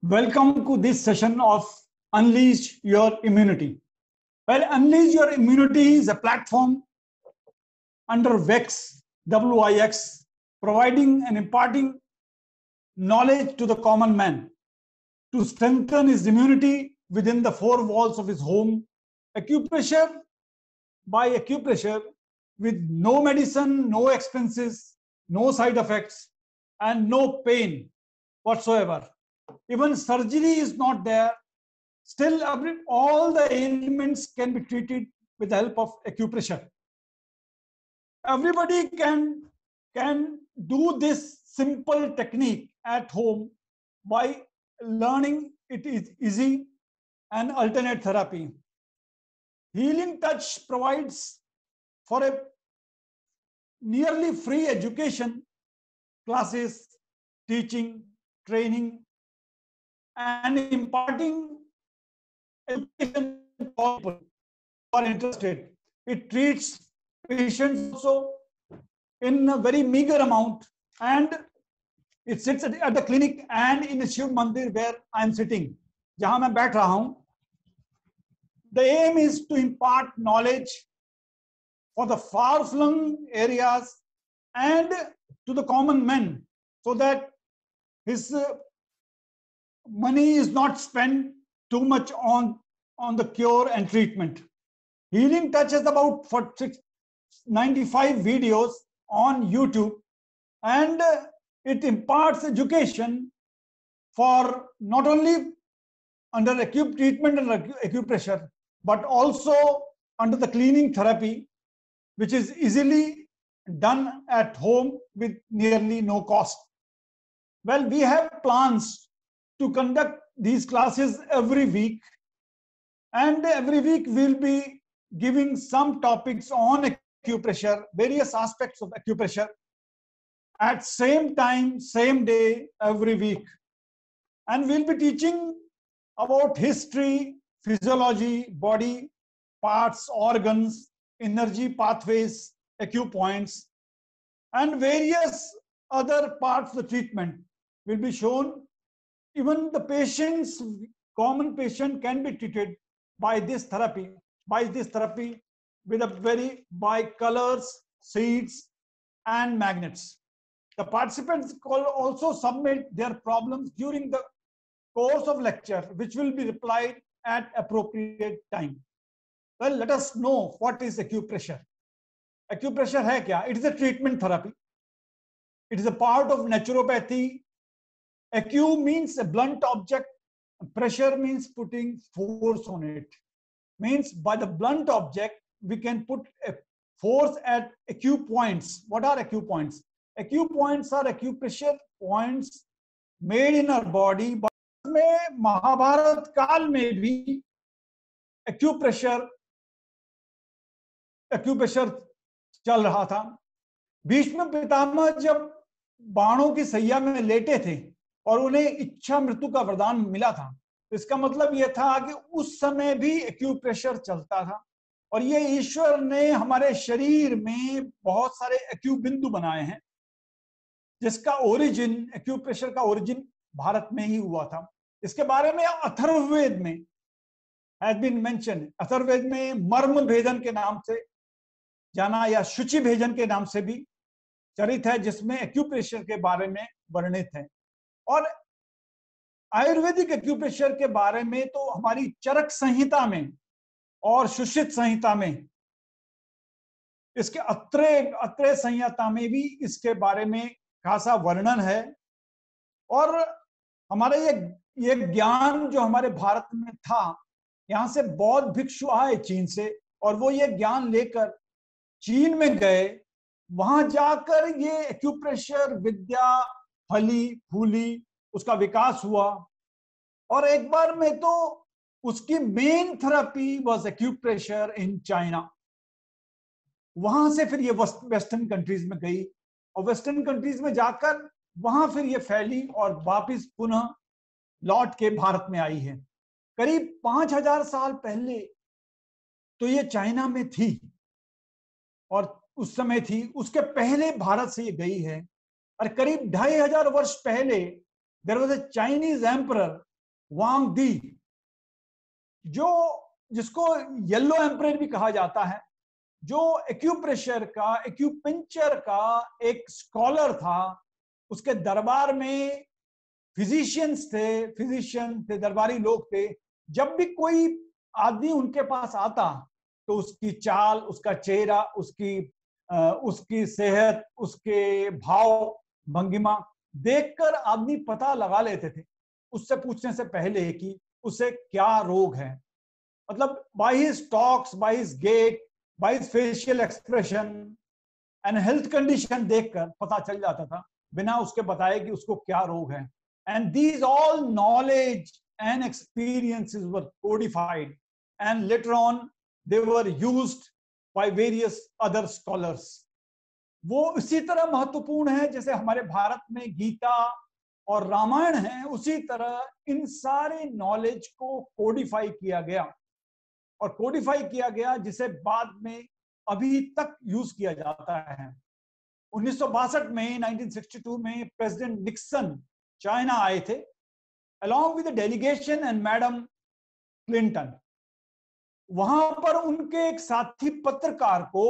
Welcome to this session of Unleash Your Immunity. Well, Unleash Your Immunity is a platform under WIX, WIX, providing and imparting knowledge to the common man to strengthen his immunity within the four walls of his home. Acupressure by acupressure with no medicine, no expenses, no side effects, and no pain whatsoever. Even surgery is not there. Still, all the ailments can be treated with the help of acupressure. Everybody can do this simple technique at home by learning. It is easy and alternate therapy. Healing Touch provides for a nearly free education, classes, teaching, training, and imparting education for people who are interested. It treats patients also in a very meager amount, and it sits at the clinic and in the Shiv Mandir where I am sitting, jahan main baith raha hu. The aim is to impart knowledge for the far-flung areas and to the common man, so that his money is not spent too much on the cure and treatment. Healing Touch is about 95 videos on YouTube, and it imparts education for not only under acute treatment and acupressure, but also under the cleaning therapy, which is easily done at home with nearly no cost. Well, we have plans to conduct these classes every week, and every week we'll be giving some topics on acupressure, various aspects of acupressure, at same time, same day, every week. And we'll be teaching about history, physiology, body parts, organs, energy pathways, acupoints, and various other parts of the treatment will be shown. Even the patients, common patient, can be treated by this therapy, with by colors, seeds, and magnets. The participants also submit their problems during the course of lecture, which will be replied at appropriate time. Well, let us know what is acupressure. Acupressure hai kya? It is a treatment therapy. It is a part of naturopathy. Acu means a blunt object. Pressure means putting force on it. Means by the blunt object, we can put a force at acupoints. What are acupoints? Acupoints are acupressure points made in our body. में महाभारत काल में भी acupressure चल रहा था. भीष्म पितामह जब बाणों की सैया में लेटे थे और उन्हें इच्छा मृत्यु का वरदान मिला था, इसका मतलब यह था कि उस समय भी एक्यूप्रेशर चलता था. और ये ईश्वर ने हमारे शरीर में बहुत सारे एक्यू बिंदु बनाए हैं, जिसका ओरिजिन, एक्यूप्रेशर का ओरिजिन भारत में ही हुआ था. इसके बारे में अथर्ववेद में हैज बीन मेंशन. अथर्ववेद में मर्म भेदन के नाम से जाना या शुचि भेजन के नाम से भी चरित है, जिसमें एक्यूप्रेशर के बारे में वर्णित है. और आयुर्वेदिक एक्यूप्रेशर के बारे में तो हमारी चरक संहिता में और सुश्रुत संहिता में, इसके अत्रेय संहिता में भी इसके बारे में खासा वर्णन है. और हमारे ये ज्ञान जो हमारे भारत में था, यहाँ से बौद्ध भिक्षु आए चीन से, और वो ये ज्ञान लेकर चीन में गए. वहां जाकर ये एक्यूप्रेशर विद्या फली फूली, उसका विकास हुआ. और एक बार में तो उसकी main therapy was acupressure in China. वहां से फिर ये वेस्टर्न कंट्रीज में गई, और वेस्टर्न कंट्रीज में जाकर वहां फिर ये फैली और वापस पुनः लौट के भारत में आई है. करीब 5000 साल पहले तो ये चाइना में थी, और उस समय थी, उसके पहले भारत से ये गई है. और करीब 2500 वर्ष पहले there was a Chinese emperor Wang Di, जो जिसको येलो एम्परर भी कहा जाता है, जो एक्यूप्रेशर का, एक्यूपंक्चर का एक स्कॉलर था, उसके दरबार में फिजिशियन थे, दरबारी लोग थे। जब भी कोई आदमी उनके पास आता तो उसकी चाल, उसका चेहरा, उसकी सेहत, उसके भाव भंगिमा देखकर आदमी पता लगा लेते थे, उससे पूछने से पहले कि उसे क्या रोग है। मतलब by his talks, by his gait, by his facial expression and health condition देखकर पता चल जाता था, बिना उसके बताए कि उसको क्या रोग है। And these all knowledge and experiences were codified, and later on they were used by various other scholars. वो इसी तरह महत्वपूर्ण है जैसे हमारे भारत में गीता और रामायण है, उसी तरह इन सारे नॉलेज को कोडिफाई किया गया, और कोडिफाई किया गया जिसे बाद में अभी तक यूज किया जाता है। 1962 में, 1962 में प्रेसिडेंट निक्सन चाइना आए थे, along with the delegation and madam Clinton. वहां पर उनके एक साथी पत्रकार को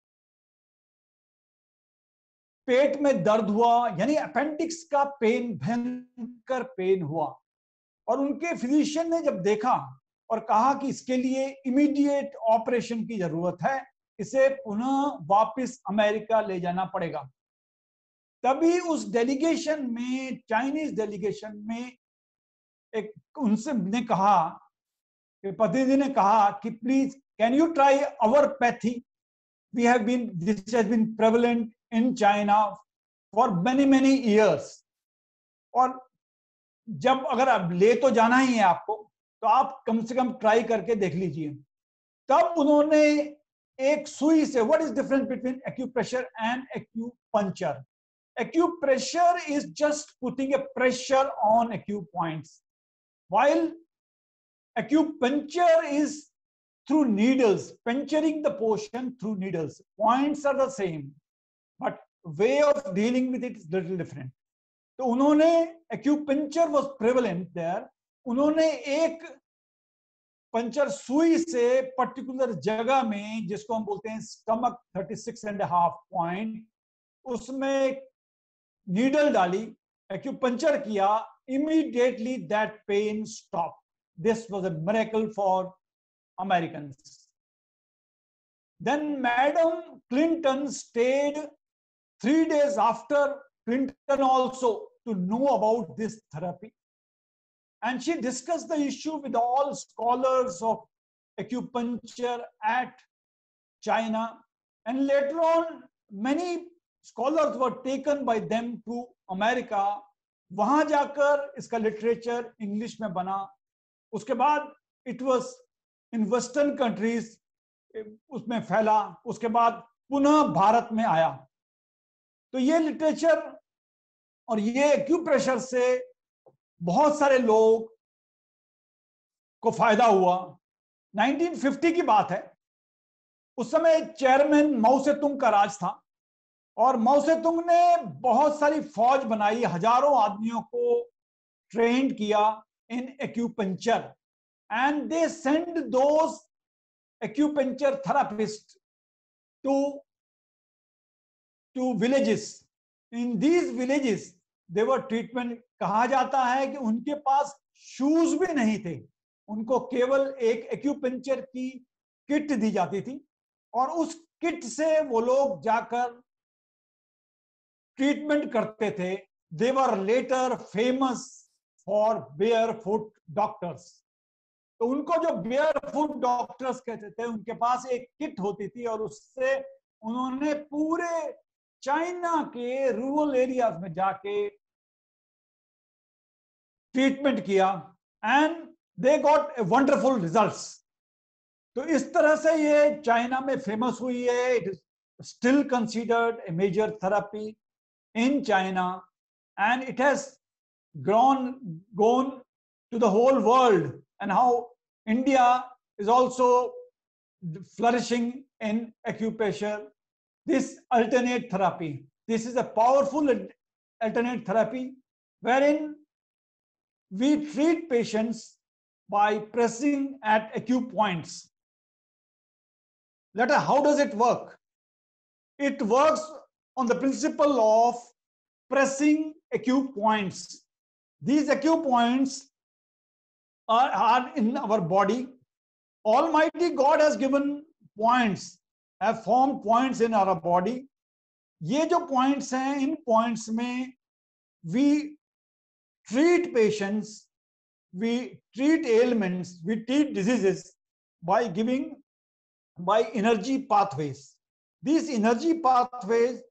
पेट में दर्द हुआ, यानी अपेंडिक्स का पेन, भयंकर पेन हुआ, और उनके फिजिशियन ने जब देखा और कहा कि इसके लिए इमीडिएट ऑपरेशन की जरूरत है, इसे पुनः वापस अमेरिका ले जाना पड़ेगा। तभी उस डेलीगेशन में, चाइनीज डेलीगेशन में, एक उनसे ने कहा, प्रतिनिधि ने कहा कि please can you try our pathy, we have been, this has been prevalent in China for many years. और जब अगर अब ले तो जाना ही है आपको, तो आप कम से कम ट्राई करके देख लीजिए। तब उन्होंने एक सुई से, what is difference between acupressure and acupuncture? Acupressure is just putting a pressure on acute points, while acupuncture is through needles, puncturing the portion through needles. Points are the same, but way of dealing with it is little different. तो उन्होंने, acupuncture was prevalent there, उन्होंने एक puncture सुई से particular जगह में, जिसको हम बोलते हैं स्टमक 36.5 पॉइंट, उसमें नीडल डाली, एक्यूपंक्चर किया, immediately that pain stopped. This was a miracle for Americans. Then Madam Clinton stayed 3 days after Clinton also to know about this therapy, and she discussed the issue with all scholars of acupuncture at China, and later on many scholars were taken by them to America. वहां जाकर इसका literature English में बना, उसके बाद it was in western countries उसमें फैला, उसके बाद पुनः भारत में आया। तो ये लिटरेचर और ये एक्यूप्रेशर से बहुत सारे लोग को फायदा हुआ। 1950 की बात है, उस समय चेयरमैन माओ सेतुंग का राज था, और माओ सेतुंग ने बहुत सारी फौज बनाई, हजारों आदमियों को ट्रेंड किया in acupuncture, and they send those acupuncture therapist to villages. In these villages they were treatment. कहा जाता है कि उनके पास शूज भी नहीं थे, उनको केवल एक एक्यूपंक्चर की किट दी जाती थी, और उस किट से वो लोग जाकर ट्रीटमेंट करते थे। They were later famous for barefoot doctors. तो उनको जो बेयरफुट डॉक्टर्स कहते थे, उनके पास एक किट होती थी, और उससे उन्होंने पूरे चाइना के रूरल एरियाज में जाके ट्रीटमेंट किया, and they got a wonderful results. तो इस तरह से ये चाइना में फेमस हुई है। It is still considered a major therapy in China, and it has gone to the whole world, and how India is also flourishing in acupressure, this alternate therapy. This is a powerful alternate therapy wherein we treat patients by pressing at acute points. How does it work? It works on the principle of pressing acute points. These acute points are in our body. Almighty God has given points, have formed points in our body. ये जो points हैं, इन points में we treat patients, we treat ailments, we treat diseases by energy pathways. These energy pathways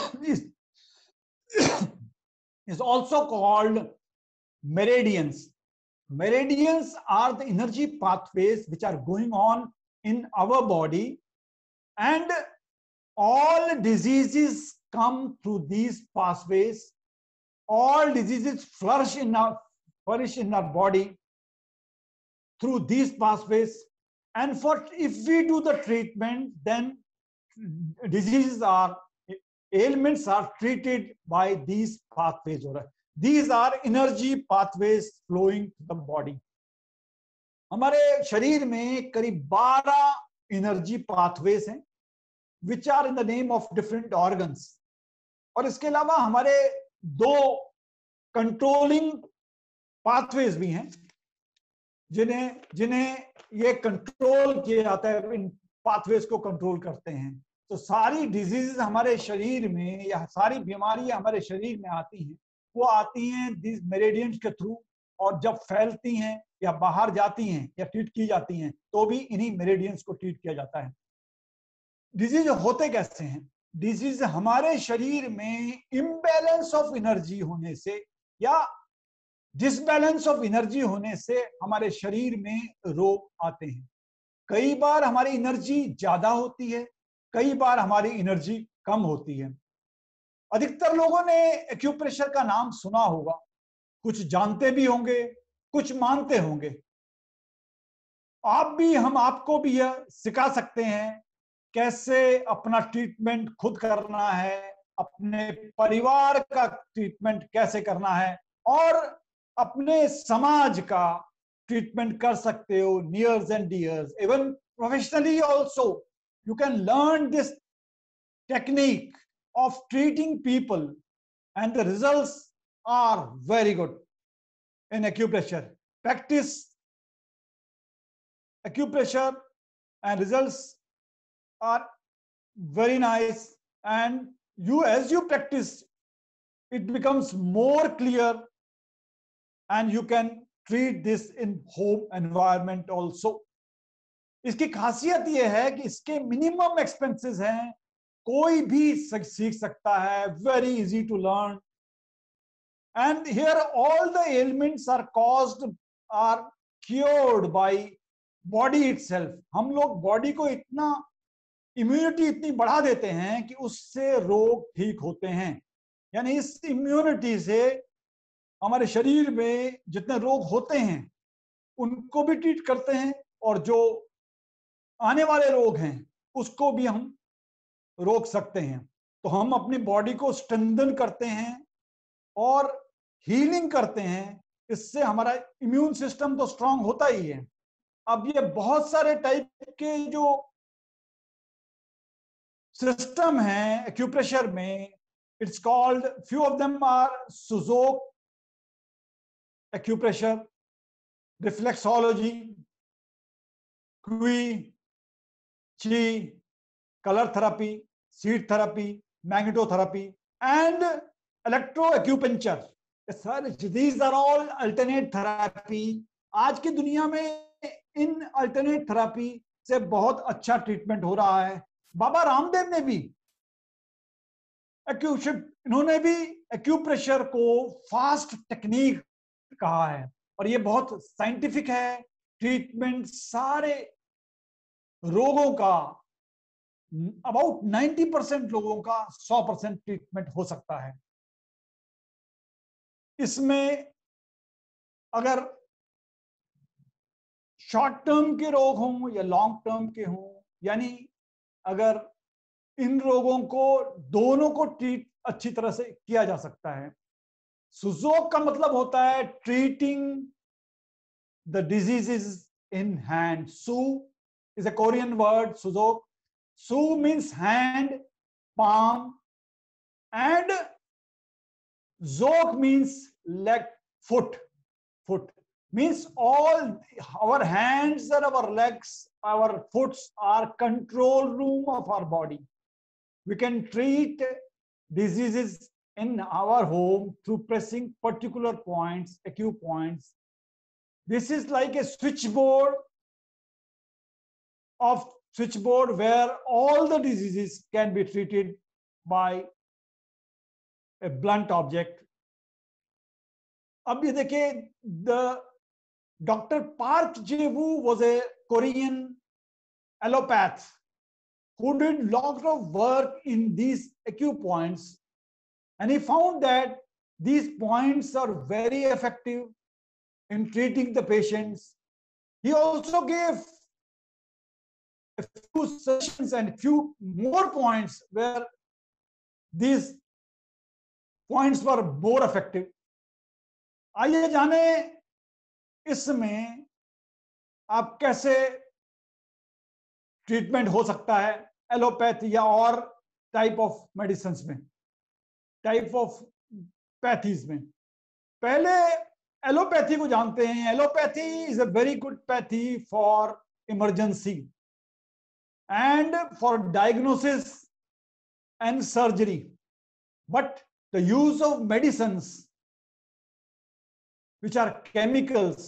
is also called meridians. Meridians are the energy pathways which are going on in our body, and all diseases come through these pathways. All diseases flourish in our body through these pathways. And if we do the treatment, then ailments are treated by these pathways. These are energy pathways flowing to the body. हमारे शरीर में करीब 12 energy pathways हैं, which are in the name of different organs. और इसके अलावा हमारे 2 controlling pathways भी हैं, जिन्हें ये कंट्रोल किया जाता है, इन पाथवेज को कंट्रोल करते हैं. तो सारी डिजीज हमारे शरीर में या सारी बीमारियां हमारे शरीर में आती हैं, वो आती हैं दिस मेरिडियंस के थ्रू, और जब फैलती हैं या बाहर जाती हैं या ट्रीट की जाती हैं तो भी इन्हीं मेरिडियंस को ट्रीट किया जाता है. डिजीज होते कैसे हैं? डिजीज हमारे शरीर में इम्बैलेंस ऑफ एनर्जी होने से या डिसबैलेंस ऑफ एनर्जी होने से हमारे शरीर में रोग आते हैं. कई बार हमारी एनर्जी ज्यादा होती है, कई बार हमारी एनर्जी कम होती है. अधिकतर लोगों ने एक्यूप्रेशर का नाम सुना होगा, कुछ जानते भी होंगे, कुछ मानते होंगे. हम आपको भी यह सिखा सकते हैं कैसे अपना ट्रीटमेंट खुद करना है, अपने परिवार का ट्रीटमेंट कैसे करना है, और अपने समाज का ट्रीटमेंट कर सकते हो. Nears and dears, even professionally also you can learn this technique of treating people, and the results are very good in acupressure. Practice acupressure and results are very nice, and as you practice, it becomes more clear, and you can treat this in home environment also. इसकी खासियत यह है कि इसके minimum expenses हैं, कोई भी सीख सकता है, very easy to learn. And here all the elements are cured by body itself. हम लोग बॉडी को इतना इम्यूनिटी इतनी बढ़ा देते हैं कि उससे रोग ठीक होते हैं. यानी इस इम्यूनिटी से हमारे शरीर में जितने रोग होते हैं उनको भी ट्रीट करते हैं, और जो आने वाले रोग हैं उसको भी हम रोक सकते हैं. तो हम अपनी बॉडी को स्ट्रेंथन करते हैं और हीलिंग करते हैं. इससे हमारा इम्यून सिस्टम तो स्ट्रांग होता ही है. अब ये बहुत सारे टाइप के जो सिस्टम हैं एक्यूप्रेशर में, it's called, few of them are Sujok acupressure, reflexology, qi, chi, color therapy, seed therapy, magnetotherapy, and electroacupuncture. These are all alternate therapy. आज की दुनिया में इन alternate therapy से बहुत अच्छा ट्रीटमेंट हो रहा है. बाबा रामदेव ने भी इन्होंने भी एक्यूप्रेशर को फास्ट टेक्निक कहा है, और ये बहुत साइंटिफिक है. ट्रीटमेंट सारे रोगों का, अबाउट 90% लोगों का 100% ट्रीटमेंट हो सकता है. इसमें अगर शॉर्ट टर्म के रोग हों या लॉन्ग टर्म के हों, यानी अगर इन रोगों को दोनों को ट्रीट अच्छी तरह से किया जा सकता है. सुजोक का मतलब होता है treating the diseases in hand. Su is a Korean word, Sujok. Su means hand, palm, and zok means leg, foot. Foot means all our hands and our legs, our foots are control room of our body. We can treat diseases in our home through pressing particular points, acupoints. This is like a switchboard where all the diseases can be treated by a blunt object. अब ये देखिए, the Dr. Park Jae-woo was a Korean allopath who did lot of work in these acupoints, and he found that these points are very effective in treating the patients. He also gave a few sessions and few more points where these points were more effective. आइए जाने इसमें आप कैसे treatment हो सकता है allopathy या और टाइप ऑफ मेडिसिन में, टाइप ऑफ पैथीज में. पहले एलोपैथी को जानते हैं. Allopathy is a very good pathy for emergency and for diagnosis and surgery. But the use of medicines which are chemicals,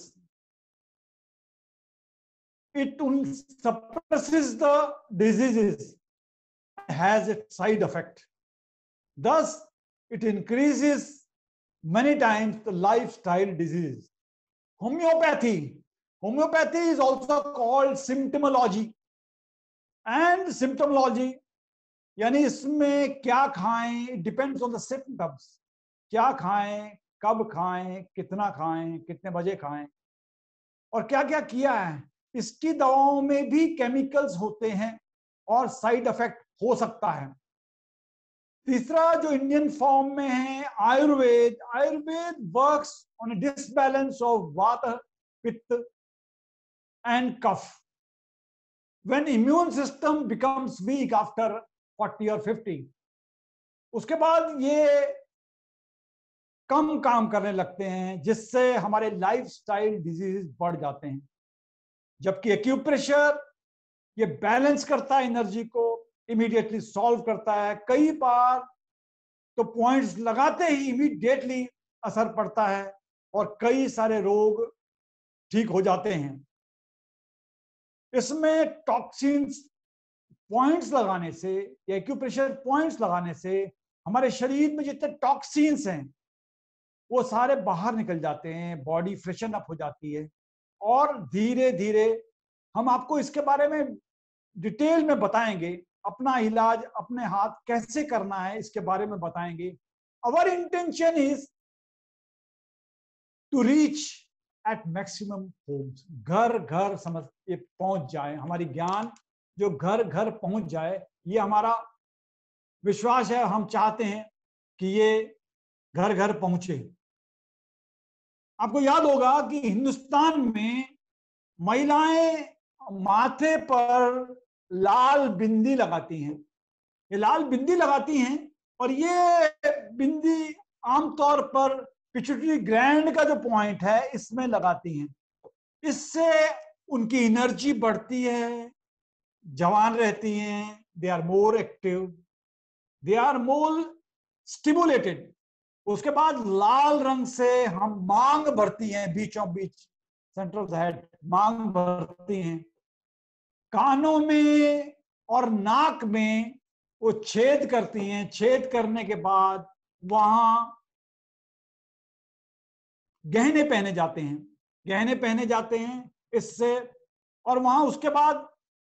it suppresses the diseases, has a side effect. Thus, it increases many times the lifestyle disease. Homeopathy is also called symptomology. And symptomology, यानी इसमें क्या खाएं, it depends on the symptoms. क्या खाएं, कब खाएं, कितना खाएं, कितने बजे खाएं, और क्या क्या किया है. इसकी दवाओं में भी केमिकल्स होते हैं और साइड इफेक्ट हो सकता है. तीसरा जो इंडियन फॉर्म में है Ayurveda. Ayurveda works on a disbalance of vata, pitta and kapha. When immune system becomes weak after 40 और 50, उसके बाद ये कम काम करने लगते हैं, जिससे हमारे लाइफस्टाइल डिजीज बढ़ जाते हैं. जबकि एक्यूप्रेशर ये बैलेंस करता है, एनर्जी को इमीडिएटली सॉल्व करता है. कई बार तो पॉइंट्स लगाते ही इमीडिएटली असर पड़ता है और कई सारे रोग ठीक हो जाते हैं. इसमें टॉक्सिन्स पॉइंट्स लगाने से या एक्यूप्रेशर पॉइंट्स लगाने से हमारे शरीर में जितने टॉक्सिन्स हैं वो सारे बाहर निकल जाते हैं, बॉडी फ्रेशन अप हो जाती है. और धीरे धीरे हम आपको इसके बारे में डिटेल में बताएंगे. अपना इलाज अपने हाथ कैसे करना है इसके बारे में बताएंगे. Our intention is to reach at maximum homes. घर घर समझ ये पहुंच जाए, हमारी ज्ञान जो घर घर पहुंच जाए, ये हमारा विश्वास है. हम चाहते हैं कि ये घर घर पहुंचे. आपको याद होगा कि हिंदुस्तान में महिलाएं माथे पर लाल बिंदी लगाती हैं. ये लाल बिंदी लगाती हैं और ये बिंदी आमतौर पर पिट्यूटरी ग्लैंड का जो पॉइंट है इसमें लगाती हैं. इससे उनकी एनर्जी बढ़ती है, जवान रहती हैं, they are more active, they are more stimulated. उसके बाद लाल रंग से हम मांग भरती हैं, बीचों बीच सेंट्रल हेड मांग भरती हैं. कानों में और नाक में वो छेद करती हैं. छेद करने के बाद वहां गहने पहने जाते हैं, गहने पहने जाते हैं इससे. और वहां उसके बाद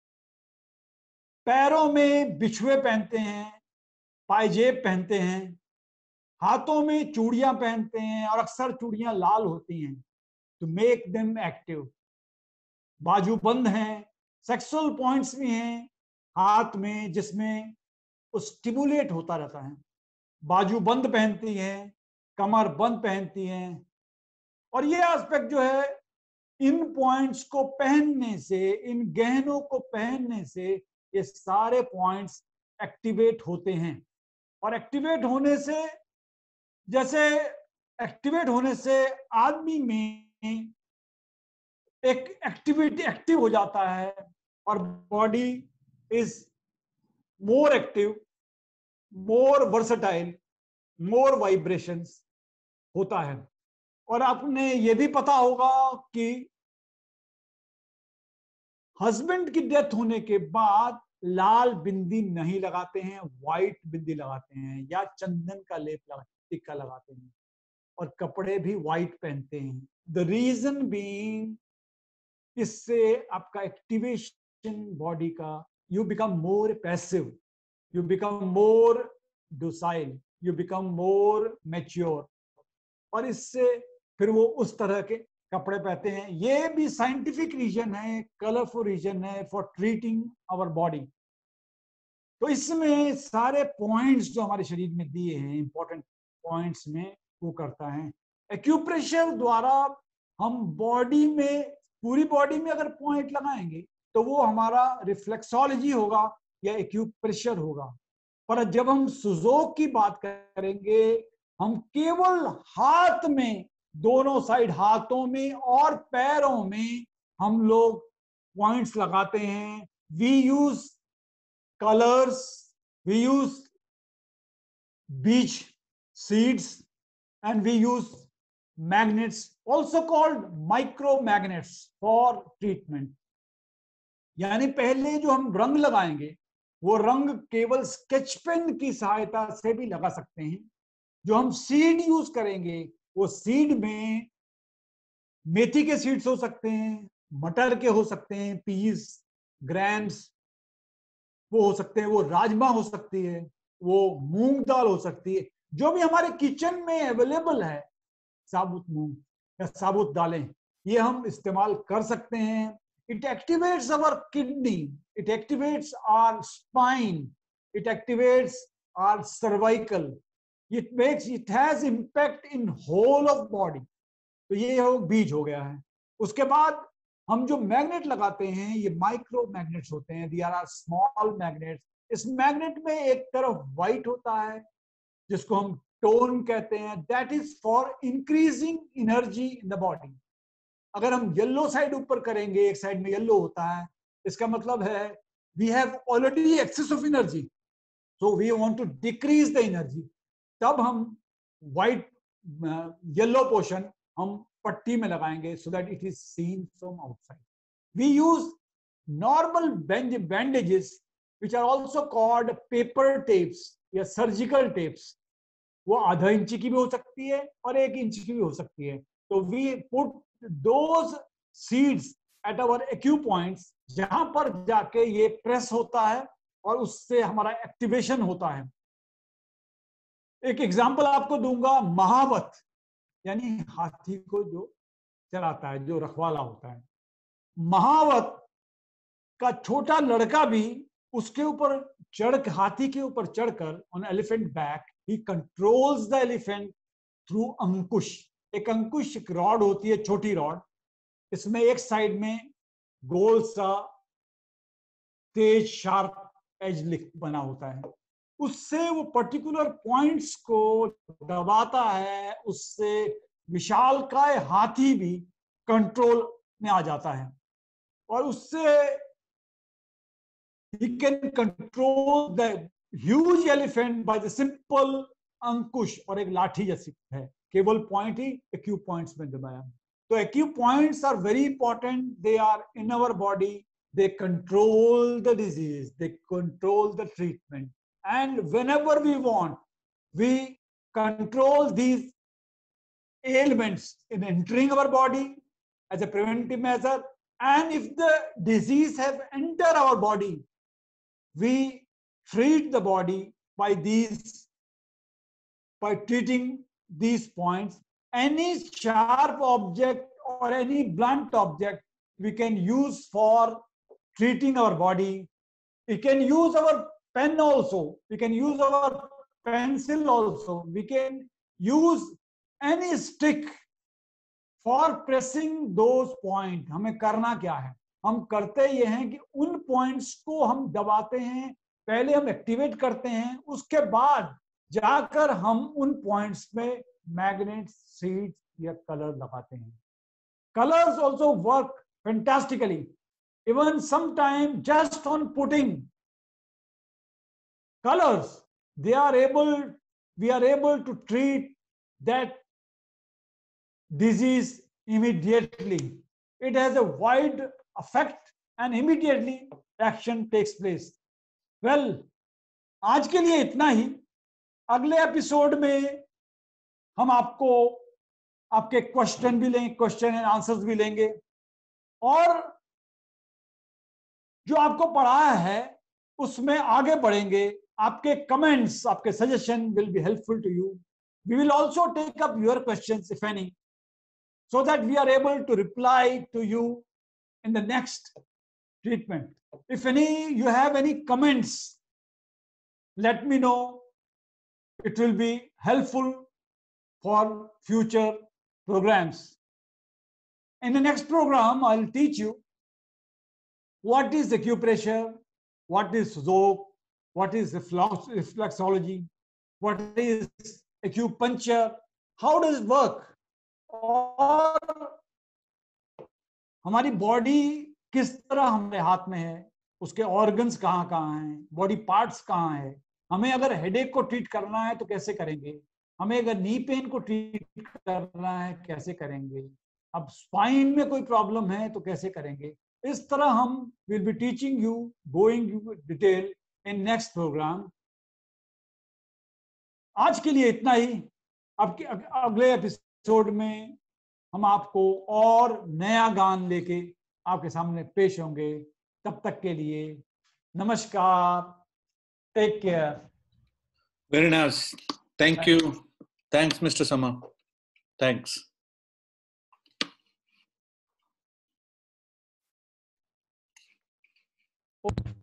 पैरों में बिछुए पहनते हैं, पायजेब पहनते हैं, हाथों में चूड़ियां पहनते हैं और अक्सर चूड़ियां लाल होती हैं टू मेक देम एक्टिव. बाजूबंद हैं, सेक्सुअल पॉइंट्स भी हैं हाथ में जिसमें वो स्टिमुलेट होता रहता है. बाजूबंद पहनती हैं, कमर बंद पहनती हैं। और ये एस्पेक्ट जो है, इन पॉइंट्स को पहनने से, इन गहनों को पहनने से ये सारे पॉइंट्स एक्टिवेट होते हैं। और एक्टिवेट होने से, जैसे एक्टिवेट होने से आदमी में एक एक्टिविटी एक्टिव हो जाता है और body is more active, more versatile, more vibrations होता है। और आपने ये भी पता होगा कि हस्बैंड की डेथ होने के बाद लाल बिंदी नहीं लगाते हैं, व्हाइट बिंदी लगाते हैं या चंदन का लेप टिक्का लगाते हैं, और कपड़े भी व्हाइट पहनते हैं। द रीजन बीइंग, इससे आपका एक्टिवेशन बॉडी का, you become more passive, you become more docile, you become more mature, और इससे फिर वो उस तरह के कपड़े पहनते हैं। ये भी साइंटिफिक रीजन है, कलरफुल रीजन है फॉर ट्रीटिंग आवर बॉडी। तो इसमें सारे पॉइंट्स जो हमारे शरीर में दिए हैं, इंपॉर्टेंट पॉइंट्स में वो करता है। एक्यूप्रेशर द्वारा हम बॉडी में, पूरी बॉडी में अगर पॉइंट लगाएंगे तो वो हमारा रिफ्लेक्सोलॉजी होगा या एक्यूप्रेशर होगा। पर जब हम सुजोक की बात करेंगे, हम केवल हाथ में, दोनों साइड हाथों में और पैरों में हम लोग पॉइंट्स लगाते हैं। We use colors, we use beach seeds, and we use magnets, also called micromagnets, for treatment. यानी पहले जो हम रंग लगाएंगे वो रंग केवल स्केच पेन की सहायता से भी लगा सकते हैं। जो हम सीड यूज करेंगे वो सीड में मेथी के सीड्स हो सकते हैं, मटर के हो सकते हैं, पीस, ग्रैम्स वो हो सकते हैं, वो राजमा हो सकती है, वो मूंग दाल हो सकती है, जो भी हमारे किचन में अवेलेबल है, साबुत मूंग या साबुत दालें, ये हम इस्तेमाल कर सकते हैं। It activates our kidney, it activates our spine, it activates our cervical, it has impact in whole of body. तो ये हो बीज हो गया है। उसके बाद हम जो मैग्नेट लगाते हैं ये माइक्रो मैग्नेट्स होते हैं, दे आर स्मॉल मैग्नेट्स। इस मैग्नेट में एक तरफ व्हाइट होता है जिसको हम टोन कहते हैं, that is for increasing energy in the body. अगर हम येलो साइड ऊपर करेंगे, एक साइड में येलो होता है, इसका मतलब है we have already excess of energy, so we want to decrease the energy. तब हम व्हाइट येलो पोर्शन हम पट्टी में लगाएंगे so that it is seen from outside. We use normal bandages which are also called paper tapes या surgical tapes. वो आधा इंची की भी हो सकती है और 1 इंच की भी हो सकती है। तो we put those seeds at our acupoints, जहां पर जाके ये प्रेस होता है और उससे हमारा एक्टिवेशन होता है। एक एग्जांपल आपको दूंगा, महावत यानी हाथी को जो चलाता है, जो रखवाला होता है, महावत का छोटा लड़का भी उसके ऊपर हाथी के ऊपर चढ़कर, on elephant back, he controls the elephant through ankush. एक अंकुश, एक रॉड होती है, छोटी रॉड, इसमें एक साइड में गोल सा तेज शार्प एज बना होता है, उससे वो पर्टिकुलर पॉइंट्स को दबाता है, उससे विशालकाय हाथी भी कंट्रोल में आ जाता है और उससे he can control the huge elephant by the simple अंकुश। और एक लाठी जैसी है, केवल पॉइंट ही एक्यू पॉइंट्स में दबाया। तो acu points are very important, they are in our body, they control the disease, they control the treatment, and whenever we want, we control these ailments in entering our body as a preventive measure, and if the disease have entered our body, we treat the body by treating these points. Any sharp object or any blunt object we can use for treating our body. We can use our pen also, we can use our pencil also, we can use any stick for pressing those point. हमें करना क्या है? हम करते ये हैं कि उन पॉइंट्स को हम दबाते हैं, पहले हम एक्टिवेट करते हैं, उसके बाद जाकर हम उन पॉइंट्स में मैग्नेट सीड्स या कलर लगाते हैं. Colors also work fantastically. Even sometime just on putting colors, we are able to treat that disease immediately. It has a wide effect and immediately action takes place. Well, आज के लिए इतना ही. अगले episode में हम आपके क्वेश्चन भी लेंगे, क्वेश्चन एंड आंसर्स भी लेंगे, और जो आपको पढ़ाया है उसमें आगे बढ़ेंगे. आपके कमेंट्स, आपके suggestion will be helpful to you. We will also take up your questions if any, so that we are able to reply to you in the next treatment. If you have any comments, let me know. It will be helpful for future programs. In the next program, I'll teach you what is acupressure, what is zope, what is reflexology, what is acupuncture, how does it work, और हमारी body किस तरह हमारे हाथ में है, उसके organs कहाँ कहाँ हैं, बॉडी पार्ट्स कहाँ है. हमें अगर हेडेक को ट्रीट करना है तो कैसे करेंगे, हमें अगर नी पेन को ट्रीट करना है कैसे करेंगे, अब स्पाइन में कोई प्रॉब्लम है तो कैसे करेंगे. इस तरह हम will be teaching you, going you detail in next programme. आज के लिए इतना ही. अब अगले एपिसोड में हम आपको और नया गान लेके आपके सामने पेश होंगे. तब तक के लिए नमस्कार. Take care. Very nice. Thank you. Thanks, Mr. Sama. Thanks. Okay.